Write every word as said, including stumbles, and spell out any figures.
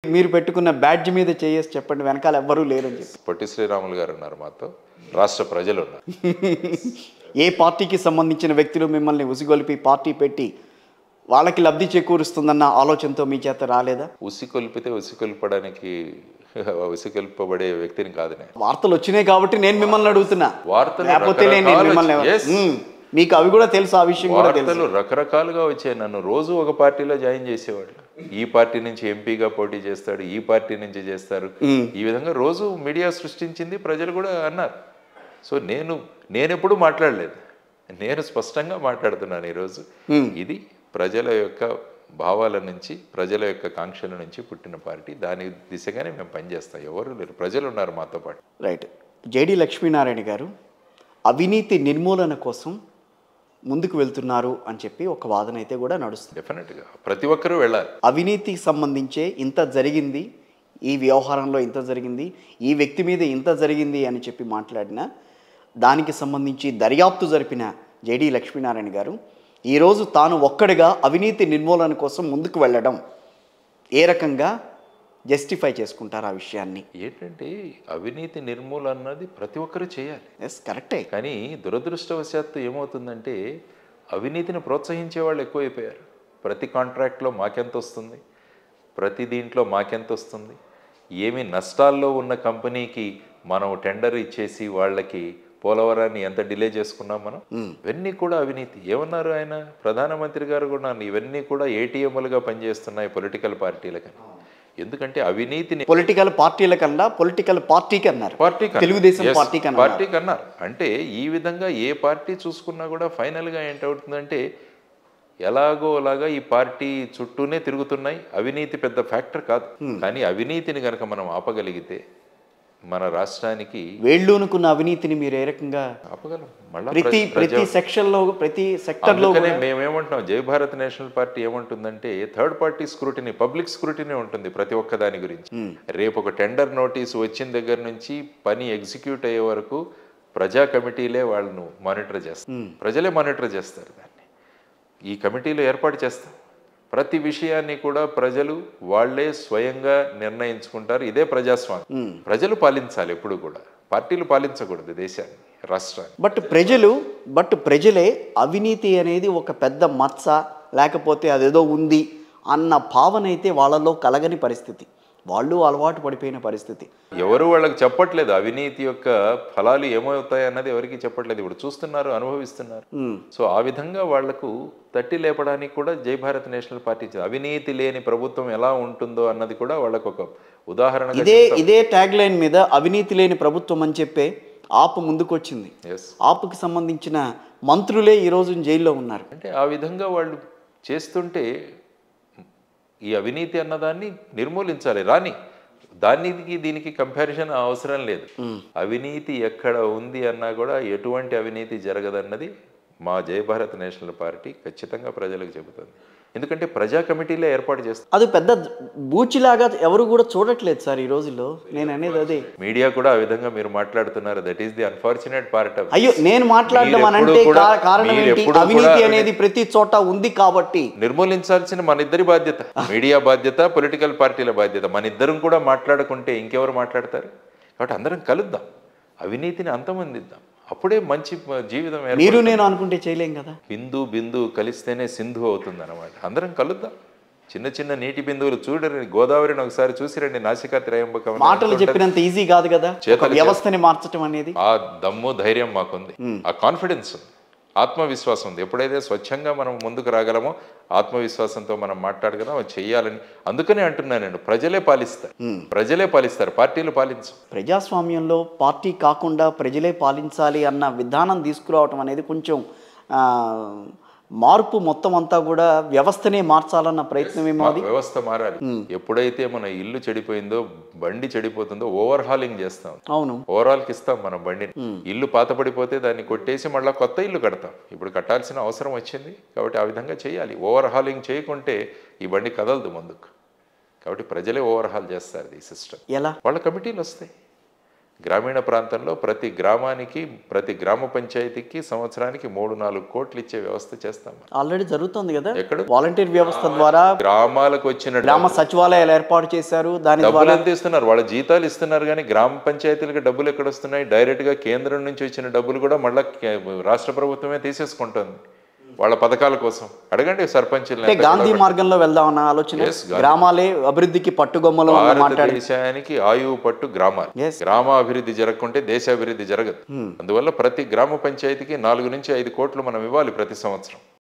మీరు పెట్టుకున్న బ్యాడ్జ్ మీద చేయేసి చెప్పండి, వెనకాల ఎవ్వరూ లేరని చెప్పి. పొట్టి శ్రీరాములు గారు ఉన్నారు మాతో, రాష్ట్ర ప్రజలు ఉన్నారు. ఏ పార్టీకి సంబంధించిన వ్యక్తులు మిమ్మల్ని ఉసిగొలిపి పార్టీ పెట్టి వాళ్ళకి లబ్ధి చేకూరుస్తుందన్న ఆలోచనతో మీ చేత రాలేదా? ఉసికొల్పితే ఉసికొల్పడానికి ఉసికొల్పబడే వ్యక్తిని కాదు నేను. వార్తలు వచ్చినాయి కాబట్టి నేను మిమ్మల్ని అడుగుతున్నా. వార్తలు లేకపోతే నేను మిమ్మల్ని మీకు అవి కూడా తెలుసు, ఆ విషయం కూడా తెలుసు. వార్తలు రకరకాలుగా వచ్చాయి. నన్ను రోజు ఒక పార్టీలో జాయిన్ చేసేవాళ్ళు. ఈ పార్టీ నుంచి ఎంపీగా పోటీ చేస్తాడు, ఈ పార్టీ నుంచి చేస్తారు, ఈ విధంగా రోజు మీడియా సృష్టించింది, ప్రజలు కూడా అన్నారు. సో నేను నేనెప్పుడు మాట్లాడలేదు, నేను స్పష్టంగా మాట్లాడుతున్నాను ఈరోజు. ఇది ప్రజల యొక్క భావాల నుంచి, ప్రజల యొక్క కాంక్షల నుంచి పుట్టిన పార్టీ. దాని దిశగానే మేము పనిచేస్తాం. ఎవరు లేరు, ప్రజలు ఉన్నారు మాతో పాటు. రైట్. జేడి లక్ష్మీనారాయణ గారు అవినీతి నిర్మూలన కోసం ముందుకు వెళ్తున్నారు అని చెప్పి ఒక వాదన అయితే కూడా నడుస్తుంది. డెఫినెట్గా ప్రతి ఒక్కరూ వెళ్ళాలి. అవినీతికి సంబంధించే ఇంత జరిగింది, ఈ వ్యవహారంలో ఇంత జరిగింది, ఈ వ్యక్తి మీద ఇంత జరిగింది అని చెప్పి మాట్లాడిన దానికి సంబంధించి దర్యాప్తు జరిపిన జేడి లక్ష్మీనారాయణ గారు ఈరోజు తాను ఒక్కడిగా అవినీతి నిర్మూలన కోసం ముందుకు వెళ్ళడం ఏ రకంగా జస్టిఫై చేసుకుంటారు ఆ విషయాన్ని? ఏంటంటే అవినీతి నిర్మూలన అన్నది ప్రతి ఒక్కరూ చేయాలి. ఎస్, కరెక్టే. కానీ దురదృష్టవశాత్తు ఏమవుతుందంటే అవినీతిని ప్రోత్సహించే వాళ్ళు ఎక్కువైపోయారు. ప్రతి కాంట్రాక్ట్లో మాకెంత వస్తుంది, ప్రతి దీంట్లో మాకెంత వస్తుంది, ఏమి నష్టాల్లో ఉన్న కంపెనీకి మనం టెండర్ ఇచ్చేసి వాళ్ళకి పోలవరాన్ని ఎంత డిలే చేసుకున్నాం మనం, ఇవన్నీ కూడా అవినీతి. ఏమన్నారు ఆయన, ప్రధానమంత్రి గారు కూడా, ఇవన్నీ కూడా ఏటీఎంలుగా పనిచేస్తున్నాయి పొలిటికల్ పార్టీలకని. ఎందుకంటే అవినీతిని పొలిటికల్ పార్టీల కన్నా పొలిటికల్ పార్టీకి అన్నారు, పార్టీ తెలుగుదేశం పార్టీ పార్టీకి అన్నారు. అంటే ఈ విధంగా ఏ పార్టీ చూసుకున్నా కూడా ఫైనల్గా ఏంటవుతుందంటే ఎలాగో అలాగా ఈ పార్టీ చుట్టూనే తిరుగుతున్నాయి. అవినీతి పెద్ద ఫ్యాక్టర్ కాదు, కానీ అవినీతిని కనుక మనం ఆపగలిగితే మన రాష్ట్రానికి, వేళ్ళూనుకున్న అవినీతిని మీరు ఏ రకంగా ఆపగలం? ప్రతి ప్రతి సెక్షన్ లో ప్రతి సెక్టర్ లో మేమేమంటున్నాం, జై భారత్ నేషనల్ పార్టీ ఏమంటుందంటే third party scrutiny, public scrutiny ఉంటుంది ప్రతి ఒక్క దాని గురించి. రేపు ఒక టెండర్ నోటీసు వచ్చిన దగ్గర నుంచి పని ఎగ్జిక్యూట్ అయ్యే వరకు ప్రజా కమిటీలే వాళ్ళను మానిటర్ చేస్తారు, ప్రజలే మానిటర్ చేస్తారు. దాన్ని ఈ కమిటీలు ఏర్పాటు చేస్తాం. ప్రతి విషయాన్ని కూడా ప్రజలు వాళ్లే స్వయంగా నిర్ణయించుకుంటారు. ఇదే ప్రజాస్వామ్యం. ప్రజలు పాలించాలి ఎప్పుడు కూడా, పార్టీలు పాలించకూడదు దేశాన్ని, రాష్ట్రాన్ని. బట్ ప్రజలు బట్ ప్రజలే అవినీతి అనేది ఒక పెద్ద మచ్చ, లేకపోతే అదేదో ఉంది అన్న భావన అయితే వాళ్ళలో కలగని పరిస్థితి, వాళ్ళు అలవాటు పడిపోయిన పరిస్థితి. ఎవరు వాళ్ళకి చెప్పట్లేదు అవినీతి యొక్క ఫలాలు ఏమవుతాయి అన్నది ఎవరికి చెప్పట్లేదు. ఇప్పుడు చూస్తున్నారు, అనుభవిస్తున్నారు. సో ఆ విధంగా వాళ్లకు తట్టి లేపడానికి కూడా జై భారత్ నేషనల్ పార్టీ, అవినీతి లేని ప్రభుత్వం ఎలా ఉంటుందో అన్నది కూడా వాళ్ళకు ఒక ఉదాహరణ. ఇదే ఇదే ట్యాగ్ లైన్ మీద అవినీతి లేని ప్రభుత్వం అని చెప్పే ఆప్ ముందుకు వచ్చింది. ఆప్కి సంబంధించిన మంత్రులే ఈరోజు జైల్లో ఉన్నారు. అంటే ఆ విధంగా వాళ్ళు చేస్తుంటే ఈ అవినీతి అన్నదాన్ని నిర్మూలించాలి. రాని దానికి దీనికి కంపారిజన్ అవసరం లేదు. అవినీతి ఎక్కడ ఉంది అన్నా కూడా ఎటువంటి అవినీతి జరగదన్నది మా జై భారత్ నేషనల్ పార్టీ ఖచ్చితంగా ప్రజలకు చెబుతుంది. ఎందుకంటే ప్రజా కమిటీలే ఏర్పాటు చేస్తారు. అది పెద్ద బూచిలాగా ఎవరు కూడా చూడట్లేదు సార్ ఈ రోజుల్లో. నేను అనేది అదే. మీడియా కూడా ఆ విధంగా మీరు మాట్లాడుతున్నారు. That is the unfortunate part of. అయ్యో, నేను మాట్లాడడం అనంటే కారణం ఏంటి? అవినీతి అనేది ప్రతి చోట ఉంది కాబట్టి నిర్మూలించాల్సిన మన ఇద్దరి బాధ్యత, మీడియా బాధ్యత, పొలిటికల్ పార్టీల బాధ్యత. మన ఇద్దరం కూడా మాట్లాడుకుంటే ఇంకెవరు మాట్లాడతారు? కాబట్టి అందరం కలుద్దాం, అవినీతిని అంతమందిద్దాం. అప్పుడే మంచి జీవితం. మీరు నేను అనుకుంటే చేయలేం కదా. బిందు బిందు కలిస్తేనే సింధు అవుతుంది అన్నమాట. అందరం కలుద్దాం. చిన్న చిన్న నీటి బిందువులు చూడండి, గోదావరిని ఒకసారి చూసిరండి. నాసికా త్రయంబకం మాటలు చెప్పినంత ఈజీ కాదు కదా వ్యవస్థని మార్చడం అనేది. ఆ దమ్ము ధైర్యం మాకుంది, ఆ కాన్ఫిడెన్స్ ఉంది, ఆత్మవిశ్వాసం ఉంది. ఎప్పుడైతే స్వచ్ఛంగా మనం ముందుకు రాగలమో, ఆత్మవిశ్వాసంతో మనం మాట్లాడగలం, అది చెయ్యాలని. అందుకనే అంటున్నాను నేను, ప్రజలే పాలిస్తారు, ప్రజలే పాలిస్తారు, పార్టీలు పాలించు. ప్రజాస్వామ్యంలో పార్టీ కాకుండా ప్రజలే పాలించాలి అన్న విధానం తీసుకురావటం అనేది కొంచెం మార్పు, మొత్తం అంతా కూడా వ్యవస్థనే మార్చాలన్న ప్రయత్నం ఏమో. అది వ్యవస్థ మారాలి. ఎప్పుడైతే మన ఇల్లు చెడిపోయిందో, బండి చెడిపోతుందో ఓవర్ హాలింగ్ చేస్తాం. అవును, ఓవరాల్ కి ఇస్తాం మనం బండిని. ఇల్లు పాతపడిపోతే దాన్ని కొట్టేసి మళ్ళీ కొత్త ఇల్లు కడతాం. ఇప్పుడు కట్టాల్సిన అవసరం వచ్చింది కాబట్టి ఆ విధంగా చేయాలి. ఓవర్ హాలింగ్ చేయకుంటే ఈ బండి కదలదు ముందుకు. కాబట్టి ప్రజలే ఓవర్ హాల్ చేస్తారు ఈ సిస్టమ్. ఎలా? వాళ్ళ కమిటీలు వస్తాయి. గ్రామీణ ప్రాంతంలో ప్రతి గ్రామానికి ప్రతి గ్రామ పంచాయతీకి సంవత్సరానికి మూడు నాలుగు కోట్లు ఇచ్చే వ్యవస్థ చేస్తాం. ఆల్రెడీ జరుగుతుంది కదా, ఎక్కడ వాలంటీర్ వ్యవస్థ ద్వారా గ్రామాలకు వచ్చిన గ్రామ సచివాలయాలు ఏర్పాటు చేశారు. దాని డబ్బులు ఎంత ఇస్తున్నారు? వాళ్ళ జీతాలు ఇస్తున్నారు, కానీ గ్రామ పంచాయతీలకు డబ్బులు ఎక్కడ వస్తున్నాయి? డైరెక్ట్ గా కేంద్రం నుంచి వచ్చిన డబ్బులు కూడా మళ్ళీ రాష్ట్ర ప్రభుత్వమే తీసేసుకుంటుంది వాళ్ళ పథకాల కోసం. అడగండి సర్పంచులు. గాంధీ మార్గంలో వెళ్దామన్న ఆలోచన, గ్రామాలే అభివృద్ధికి పట్టుగొమ్మలు. దేశానికి ఆయువు పట్టు గ్రామాలు. గ్రామ అభివృద్ధి జరగకుంటే దేశ అభివృద్ధి జరగదు. అందువల్ల ప్రతి గ్రామ పంచాయతీకి నాలుగు నుంచి ఐదు కోట్లు మనం ఇవ్వాలి ప్రతి సంవత్సరం.